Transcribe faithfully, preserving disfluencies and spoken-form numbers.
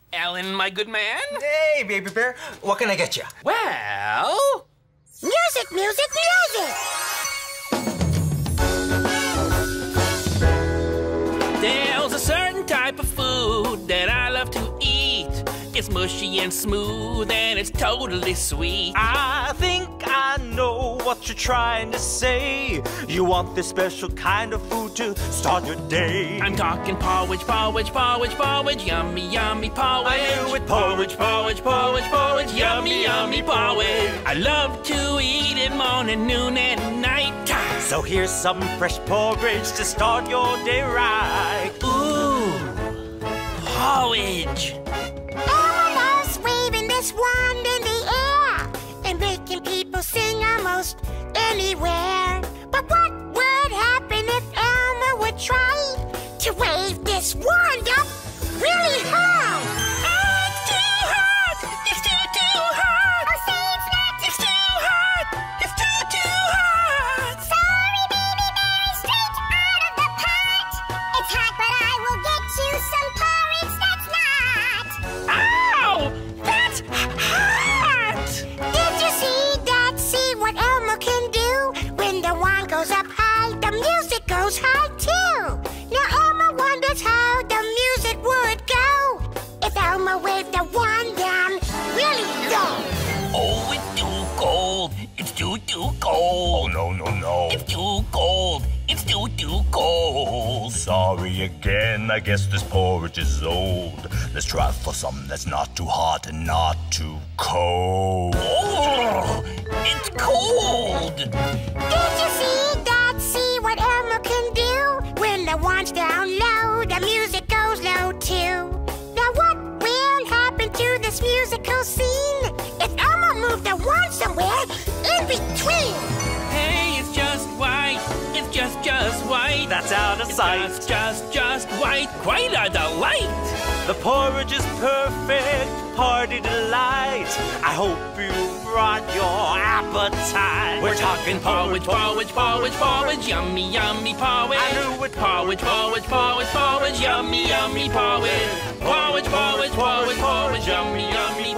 Alan, my good man? Hey, baby bear. What can I get you? Well... Music, music, music! There's a certain type of food that I love to eat. It's mushy and smooth and it's totally sweet. I think I know what you're trying to say. You want this special kind of food to start your day. I'm talking porridge, porridge, porridge, porridge, yummy, yummy porridge. I knew it. Porridge, porridge, porridge, porridge, yummy, yummy porridge. I love to eat it morning, noon, and night. So here's some fresh porridge to start your day right. Ooh, porridge. Elmo loves waving this wand in the air and making people sing almost anywhere. But what would happen if Elmo would try to wave this wand up really high? Oh, it's too hot! It's too, too hot! Oh, say it's not. It's too hot! It's too, too hot! Sorry, baby bear, it's straight out of the pot. It's hot, but I will get you some porridge that's not. Ow! That's hot! Did you see that? See what Elmo can do? When the wand goes up high, the music goes high too. Now Elmo wonders how the music would go if Elmo waved the wand down really low. Oh, it's too cold. It's too, too cold. Oh, no, no, no. It's too cold. It's too, too cold. Sorry again, I guess this porridge is old. Let's try for something that's not too hot and not too cold. Oh, it's cold. Did you see that? See what Elmo can do? When the wand's down low, the music goes low too. Now what will happen to this musical scene if Elmo moved the wand somewhere in between? Hey, it's just white. It's just, just white. That's out of It's sight. just, just, just white. Quite a delight. The porridge is perfect, party delight. I hope you brought your appetite. We're talking porridge, porridge, porridge, porridge, yummy, yummy porridge. I knew it. Porridge, porridge, porridge, porridge, yummy, yummy porridge. Porridge, porridge, porridge, porridge, yummy, yummy